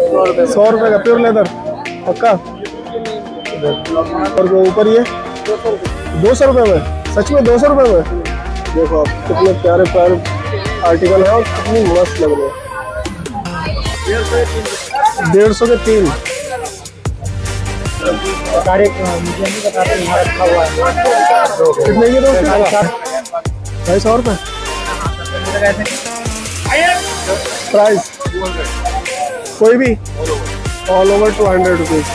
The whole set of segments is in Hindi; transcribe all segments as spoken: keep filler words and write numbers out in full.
सौ रुपए का प्योर लेदर पक्का। और ऊपर ये दो सौ रुपए में, सच में दो सौ रुपए में। देखो आप कितने प्यारे प्यारे आर्टिकल है और कितनी मस्त लग रहे हैं। डेढ़ सौ के तीन। कितने की दोस्त? ढाई सौ रुपये प्राइस, कोई भी all over two hundred rupees.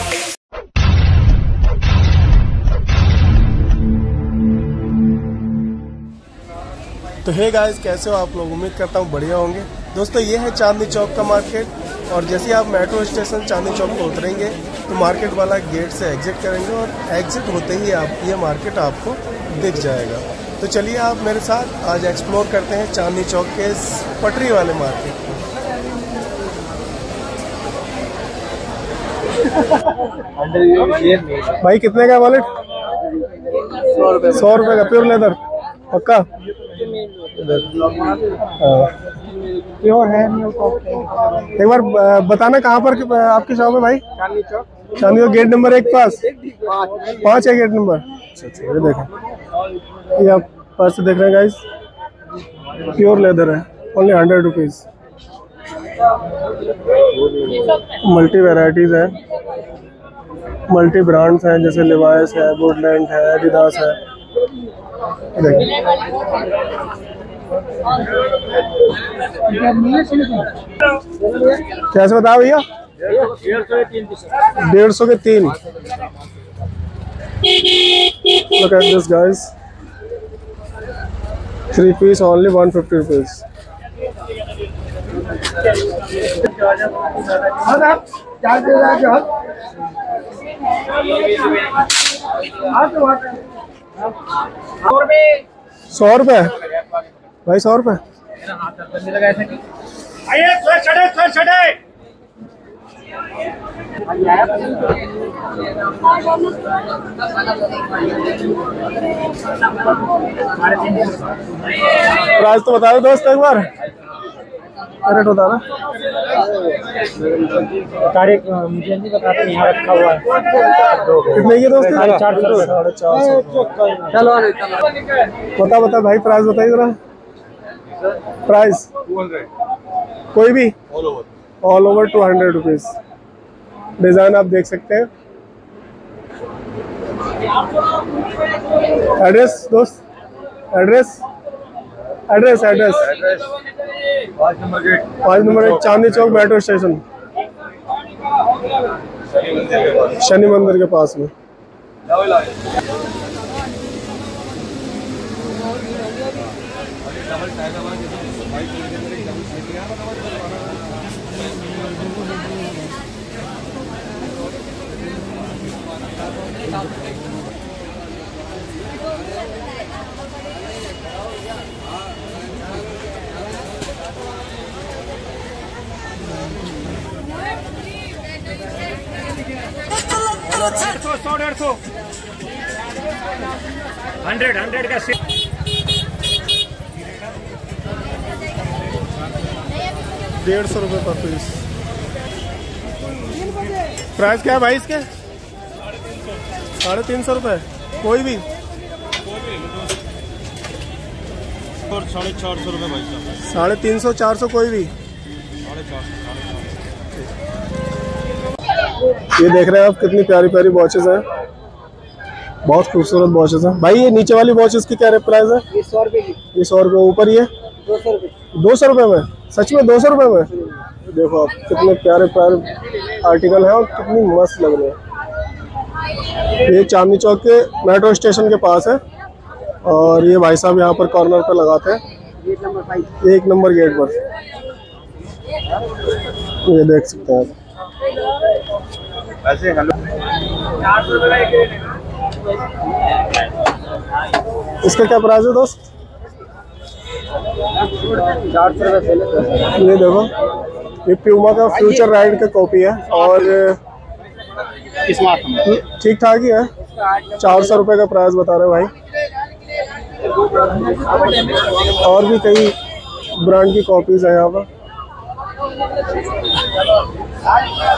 तो हे गाइस, कैसे हो आप लोग? उम्मीद करता हूँ बढ़िया होंगे। दोस्तों ये है चांदनी चौक का मार्केट, और जैसे आप मेट्रो स्टेशन चांदनी चौक को उतरेंगे तो मार्केट वाला गेट से एग्जिट करेंगे और एग्जिट होते ही आप ये मार्केट आपको दिख जाएगा। तो चलिए आप मेरे साथ आज एक्सप्लोर करते हैं चांदनी चौक के इस पटरी वाले मार्केट को। भाई कितने का वॉलेट? सौ रुपये सौ रुपये का प्योर लेदर पक्का। प्योर है। एक बार बताना कहाँ पर आपकी शॉप है भाई? चांदनी चौक, चांदनी चौक गेट नंबर एक पास पाँच है गेट नंबर। अच्छा अच्छा, ये देखें, ये आप पास से देख रहे हैं गाइस, प्योर लेदर है, only hundred rupees. Multi varieties है, मल्टी ब्रांड्स हैं, जैसे लिवाइस है, वुडलैंड है, एडिडास है। कैसे बताओ भैया? डेढ़ सौ के तीन। Look at this guys, three piece only one fifty rupees. सौ रुपए भाई, सौ रुपए। प्राइस तो बता दो दोस्त एक बार, रेट बता ना। मुझे नहीं पता, यहाँ रखा हुआ है। कितने की दोस्त? साढ़े चार सौ। साढ़े चार सौ। चलो बता बता भाई, प्राइस बताइए जरा। प्राइस कोई भी all over two hundred rupees. Design आप देख सकते हैं। एड्रेस दोस्त, एड्रेस एड्रेस एड्रेस पाँच नंबर गेट, पाँच नंबर एक, चांदनी चौक मेट्रो स्टेशन, शनि मंदिर के पास में। सौ डेढ़ सौ हंड्रेड हंड्रेड का डेढ़ सौ रुपये पर पीस। प्राइस क्या है भाई इसके? साढ़े तीन सौ रुपये कोई भी। साढ़े चार सौ रुपये भाई साहब। साढ़े तीन सौ चार सौ कोई भी। ये देख रहे हैं आप कितनी प्यारी प्यारी वॉचेस हैं, बहुत खूबसूरत वॉचेस हैं। भाई ये नीचे वाली वॉचेस की क्या प्राइस है? ये सौ रुपये की। ये सौ रुपये। ऊपर ये दो सौ रुपये। दो सौ रुपये में? सच में दो सौ रुपये में? देखो आप कितने प्यारे प्यारे आर्टिकल हैं और कितनी मस्त लग रहे हैं। ये चांदनी चौक के मेट्रो स्टेशन के पास है, और ये भाई साहब यहाँ पर कॉर्नर पर लगाते हैं, एक नंबर फाइव, एक नंबर गेट पर। ये देख सकते हैं आप। इसका क्या प्राइस है दोस्त? चार सौ रुपये। ये देखो, ये प्यूमा का फ्यूचर राइड का कॉपी है, और ठीक ठाक ही है। चार सौ रुपये का प्राइस बता रहे भाई। और भी कई ब्रांड की कॉपीज है यहाँ पर। है।